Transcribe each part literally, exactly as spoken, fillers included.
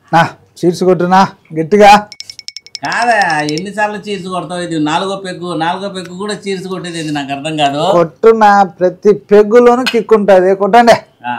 నా చీర్స్ కొట్టునా గట్టిగా. కాదా ఎన్నిసార్లు చీర్స్ కొడతావు? ఇది నాలుగో పెగ్గు నాలుగో పెగ్గు కూడా చీర్స్ కొట్టేది ఇది నాకు అర్థం కాదు. కొట్టునా ప్రతి పెగ్గులోనూ కిక్ ఉంటుంది. కొట్టండి.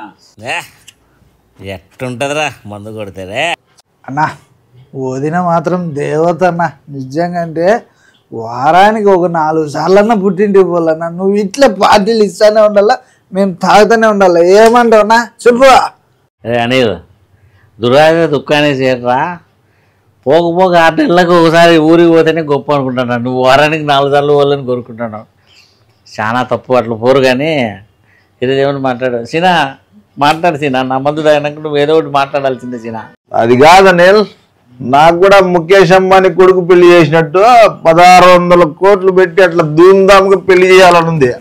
ఎట్టుంటదిరా మందు కొడితేరే అన్నా వదిన మాత్రం దేవత అన్న నిజంగా. అంటే వారానికి ఒక నాలుగు సార్లన్నా పుట్టింటికి పోవాలన్నా. నువ్వు ఇట్లా పార్టీలు ఇస్తానే ఉండాలా, మేము తాగుతూనే ఉండాలి. ఏమంటావు అన్నా చెప్పు. అనిల్ దురాగ దుఃఖాన్ని చేరరా. పోక పోక ఆరు నెలలకు ఒకసారి ఊరికి పోతేనే గొప్ప అనుకుంటున్నాను. నువ్వు వారానికి నాలుగు సార్లు పోవాలని కోరుకుంటున్నావు. చాలా తప్పు. అట్లా పోరు. కానీ ఇది ఏమని మాట్లాడు సీనా, మాట్లాడు సీనా. నా మందుడు అయినాక నువ్వు ఏదో ఒకటి మాట్లాడాల్సిందే సీనా. అది కాదు అనిల్, నాకు కూడా ముఖేష్ అంబానీ కొడుకు పెళ్లి చేసినట్టు పదహారు వందల కోట్లు పెట్టి అట్లా ధూమ్ధామ్గా పెళ్లి చేయాలని ఉంది.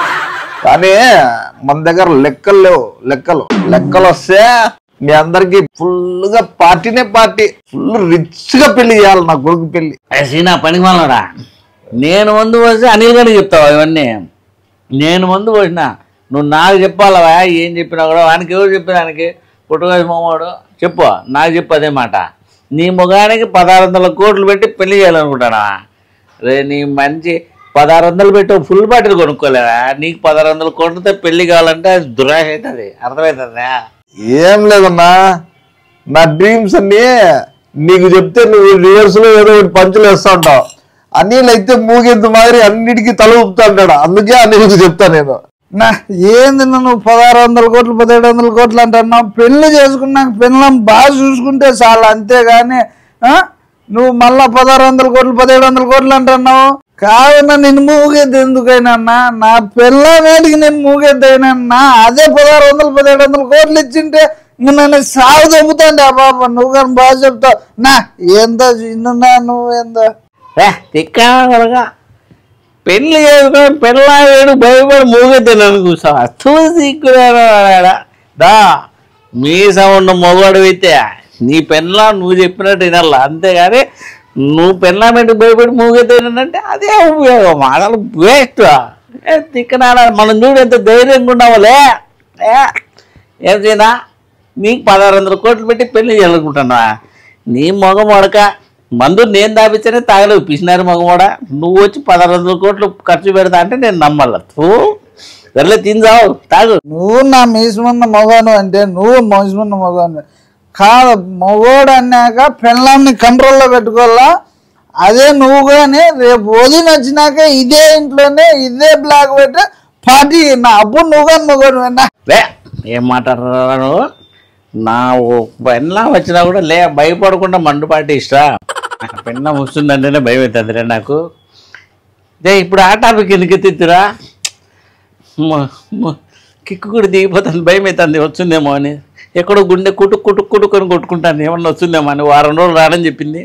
కానీ మన దగ్గర లెక్కలు లేవు. లెక్కలు లెక్కలు వస్తే మీ అందరికి ఫుల్ గా పార్టీనే పార్టీ, ఫుల్ రిచ్ గా పెళ్లి చేయాలి నా కొడుకు పెళ్లి. సీనా పనికి మాలరా. నేను ముందు పోసి అనిల్ గారికి చెప్తావా ఇవన్నీ? నేను ముందు పోసిన నువ్వు నాకు చెప్పాలవా? ఏం చెప్పినా కూడా వానికి ఎవరు చెప్పేదానికి? పుట్టుగాసి మామూడు చెప్పు, నాకు చెప్పు అదే మాట. నీ ముఖానికి పదహారు వందల కోట్లు పెట్టి పెళ్లి చేయాలనుకుంటానా? రే నీ మంచి పదహారు వందలు పెట్టి ఫుల్ బాటిల్ కొనుక్కోలేదా? నీకు పదహారు వందల కోట్లతో పెళ్లి కావాలంటే అది దురాశ అవుతుంది. అర్థమవుతుందా? ఏం లేదన్నా, నా డ్రీమ్స్ అన్ని నీకు చెప్తే నువ్వు రివర్స్ లో ఏదో ఒకటి పంచులు వేస్తా ఉంటావు. అనిల్ అయితే మూగెంత మాదిరి అన్నిటికీ తల ఊపుతా ఉంటాడు. అందుకే అనిల్కి చెప్తా నేను. నా ఏంది నువ్వు పదహారు వందల కోట్లు పదిహేడు వందల కోట్లు అంటున్నావు? పెళ్లి చేసుకున్నాక పెళ్ళం బాగా చూసుకుంటే చాలు, అంతేగాని నువ్వు మళ్ళా పదహారు వందల కోట్లు పదిహేడు వందల కోట్లు అంటున్నావు. కాదన్నా నేను మూగేది ఎందుకైనా అన్నా, నా పిల్లనేటికి నేను మూగేది అయినా అదే పదహారు వందలు పదిహేడు వందల కోట్లు ఇచ్చింటే ఇంక నన్ను సాగు దొబ్బుతాండి. ఆ బాబా నువ్వు కానీ బాగా చెప్తావు. నా ఎంత చిన్న నువ్వు ఎంత తిక్కగా పెళ్లి చేసుకుని పెళ్ళాడు భయపడి మూగెత్తాను కూర్చోవా? చూసిక్కుడా దా మీసా ఉన్న మొగోడు అయితే నీ పెళ్ళ నువ్వు చెప్పినట్టు వినాలా, అంతేగాని నువ్వు పెళ్ళ పెట్టి భయపడి మూగెత్తానంటే అదే ఉపయోగం. అసలు వేస్ట్. తిక్కనాడా మనం చూడు ఎంత ధైర్యంగా ఉన్నావులే. ఏం చేయనా నీకు పదహారు వందల కోట్లు పెట్టి పెళ్లి చేయాలనుకుంటున్నా? నీ మొగ మొడక మందు నేను దాపించనే తాగలేవు పిసినారు మగమోడ. నువ్వు వచ్చి పదహారు వందల కోట్లు ఖర్చు పెడతా అంటే నేను నమ్మల్ల. సర్లే తిందావు తాగు. నువ్వు నా మీసుమున్న మగను అంటే నువ్వు మోసమున్న మగను కాదు. మగోడు అన్నాక పెళ్ళాన్ని కంట్రోల్లో పెట్టుకోవాలా. అదే నువ్వు కానీ రేపు వదిన వచ్చినాక ఇదే ఇంట్లోనే ఇదే బ్లాక్ పెట్టి పార్టీ నా అప్పుడు నువ్వు కానీ మగోడు విన్నా. లే ఏం మాట్లాడుతున్నాను? నా పెళ్ళ వచ్చినా కూడా లే భయపడకుండా మండుపాటి ఇష్టా. పెళ్ళ వస్తుందంటేనే భయం అవుతుందిరా నాకు. దే ఇప్పుడు ఆ టాపిక్ ఎందుకు ఎత్తిరా? కిక్కు కూడా దిగిపోతుంది, భయం అవుతుంది వస్తుందేమో అని. ఎక్కడో గుండె కుటుక్ కుటుక్ కుటుక్కొని కొట్టుకుంటాను ఏమన్నా వస్తుందేమో అని. వారం రోజులు రాడని చెప్పింది.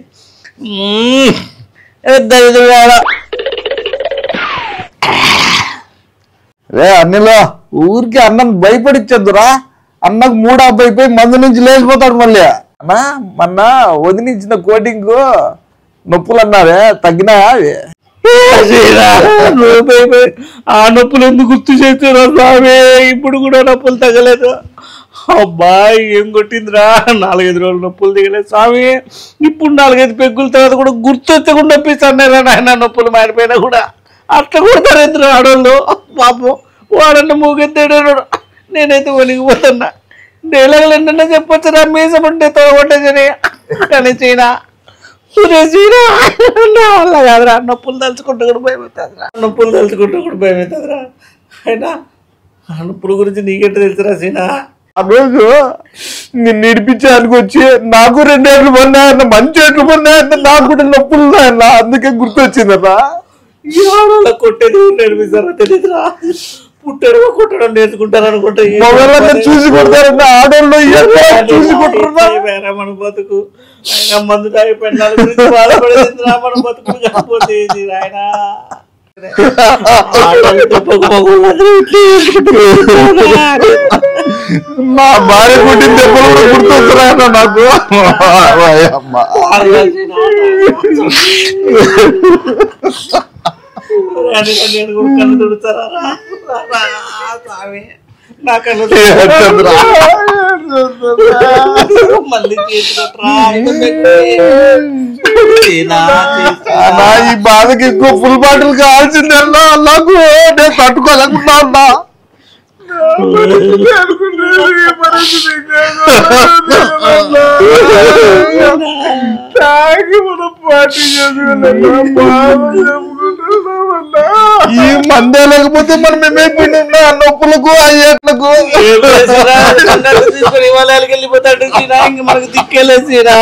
రే అన్నిలో ఊరికి అన్నం భయపడిచ్చద్దురా. అన్నకు మూడు అయిపోయి మందు నుంచి లేచిపోతాడు మళ్ళీ. అన్నా మొన్న వదిలించిన కోటింగ్ నొప్పులు అన్నారే తగ్గినాయా? ఆ నొప్పులు ఎందుకు గుర్తు చేస్తున్నా స్వామి? ఇప్పుడు కూడా నొప్పులు తగ్గలేదు. అబ్బాయి ఏం కొట్టిందిరా? నాలుగైదు రోజులు నొప్పులు దిగలేదు స్వామి. ఇప్పుడు నాలుగైదు పెగ్గుల తర్వాత కూడా గుర్తొచ్చకుండా నొప్పిస్తాను ఆయన. నొప్పులు మారిపోయినా కూడా అట్లా కొడతారు ఇద్దరు ఆడవాళ్ళు. పాపం వాడన్న మూగెత్తాడు. నేనైతే ఒలిగిపోతున్నా. డైలాగులు ఏంటన్నా చెప్పొచ్చురా మీసం ఉంటే తోగొట్టేసరి. కానీ చీనా చీనా నా వల్ల కాదురా. నొప్పులు తలుచుకుంటూ కూడా భయమవుతుందిరా. నొప్పులు తలుచుకుంటూ కూడా భయమవుతుందిరా. అయినా ఆ నొప్పుల గురించి నీకెంట తెలుసురా సీనా? ఆ రోజు నేను నడిపించడానికి వచ్చి నాకు రెండు ఏళ్ళు పడినాయన్న, మంచి ఏట్లు పడినాయన్న, నాకు కూడా నొప్పులు ఉన్నాయన్న. అందుకే గుర్తొచ్చిందన్నా. ఈ ఆడవాళ్ళ కొట్టేది నేర్పిస్తారా తెలియదురా. పుట్టారు కొట్టడం నేర్చుకుంటారు అనుకుంటా. చూసి కొడతారన్న ఆడవాళ్ళు చూసి కొట్టురా మన బతుకు. ఆయన మందు తాగి పెళ్ళాల గురించి బాధపడేది మన బతుకు కాకపోతే ఆయన. మా భార్య పుట్టిన దెబ్బలు కూడా గుర్తొస్తున్నాయన్న నాకు. నేను కూడా కళ్ళు తుడుతారా స్వామి? మళ్ళీ నా ఈ బాధకి ఎక్కువ ఫుల్ బాటిల్ కావాల్సిందన్నా నాకు నేను తట్టుకోలేకుండా ఉన్నా. ఈ మందే లేకపోతే మనం ఏమైపోయినా నొప్పులకు అయ్యేట్లకు హిమాలయాలకు వెళ్ళిపోతాడు సీనా, ఇంక మనకు దిక్కేలేదు సీనా.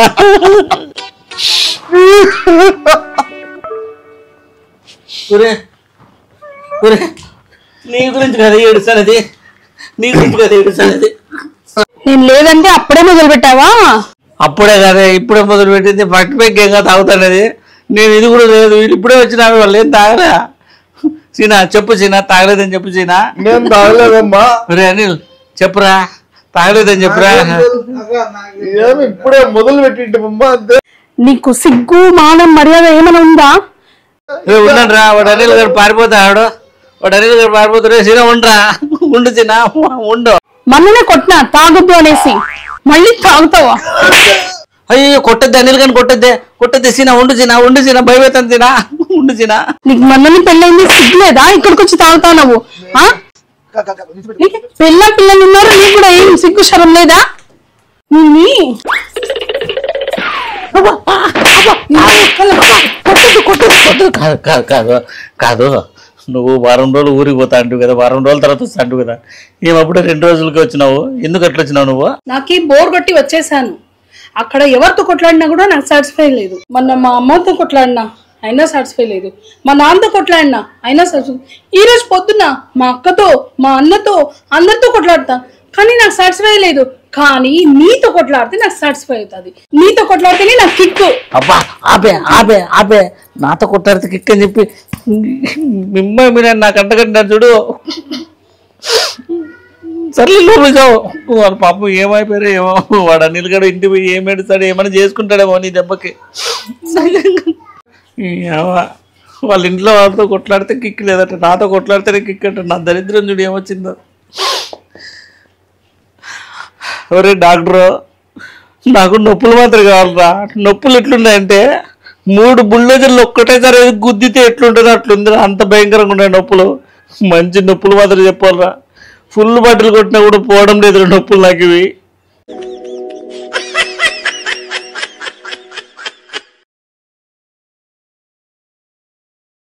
నీ గురించి కదా ఏడుస్తానది, నీ గురించి కదా ఏడుస్తానది. నేను లేదంటే అప్పుడే మొదలు పెట్టావా? అప్పుడే కదా ఇప్పుడే మొదలు పెట్టింది. పట్టు పెగ్గంగా తాగుతానది. నేను ఇది కూడా లేదు, ఇప్పుడే వచ్చిన వాళ్ళు ఏం తాగలే. సీనా చెప్పు సీనా, తాగలేదని చెప్పు సీనా. నేను తాగలేదమ్మా. రే అనిల్ చెప్పురా, తాగలేదని చెప్పురా. ఏమి ఇప్పుడే మొదలు పెట్టింటమ్మా అంతే. నీకు సిగ్గు మానం మర్యాద ఏమైనా ఉందా? ఉన్నాడు రా, వాడు అనిల్ గారు పారిపోతాడు. వాడు అనిల్ గారు పారిపోతాడు. సీనా ఉండరా, ఉండు సీనా ఉండు. మొన్ననే కొట్టినా తాగొద్దు అనేసి, మళ్ళీ తాగుతావా? అయ్యో కొట్టద్దు అనిల్ గారిని కొట్టద్దే, కొట్టద్దే సీనా. ఉండు సీనా, ఉండు సీనా, భయపెడతాను సీనా, ఉండు సీనా. నీకు మొన్ననే పెళ్ళైంది, సిగ్గులేదా ఇక్కడికి వచ్చి తాగుతావు నువ్వు? పిల్ల పిల్లలు ఉన్నారు, నీకు కూడా ఏం సిగ్గు శరం లేదా? కాదు కాదు కాదు నువ్వు వారం రోజులు ఊరికి పోతా అంటు కదా, వారం రోజుల తర్వాత వస్తా అంటు కదా. ఏమప్పుడే రెండు రోజులకి వచ్చినావు, ఎందుకు అట్లా వచ్చినావు నువ్వు? నాకి బోర్ కొట్టి వచ్చేసాను. అక్కడ ఎవరితో కొట్లాడినా కూడా నాకు సాటిస్ఫై లేదు. మొన్న మా అమ్మతో కొట్లాడినా అయినా సాటిస్ఫై లేదు, మా నాన్నతో కొట్లాడినా అయినా సాటిస్ఫై. ఈ రోజు పొద్దున్న మా అక్కతో మా అన్నతో అందరితో కొట్లాడతా, కానీ నాకు సాటిస్ఫై లేదు. కానీ నీతో కొట్లాడితే నాకు సాటిస్ఫై అవుతుంది. నీతో కొట్లాడితేనే నాకు కిక్. అబ్బా ఆపే ఆపే ఆపే, నాతో కొట్లాడితే కిక్ అని చెప్పి మిమ్మ మీరు నాకు అంటగట్టినారు చూడు. సర్లే లోపలికావు. వాళ్ళ పాపం ఏమైపోయారో ఏమో, వాడు అనిల్ గడు ఇంటి పోయి ఏం ఏడుస్తాడు, ఏమైనా చేసుకుంటాడేమో నీ దెబ్బకి. వాళ్ళ ఇంట్లో వాళ్ళతో కొట్లాడితే కిక్ లేదట, నాతో కొట్లాడితేనే కిక్ అంట. నా దరిద్రం చూడు ఏమొచ్చిందో. ఒరే డాక్టరు, నాకు నొప్పులు మాత్రం కావాలరా. నొప్పులు ఎట్లున్నాయంటే మూడు బుల్డోజర్లు ఒక్కటేసారి గుద్దితే ఎట్లుంటుందో అట్లుంది. అంత భయంకరంగా ఉన్నాయి నొప్పులు. మంచి నొప్పులు మాత్రం చెప్పాలరా. ఫుల్ బాటిల్ కొట్టినా కూడా పోవడం లేదు నొప్పులు నాకు ఇవి.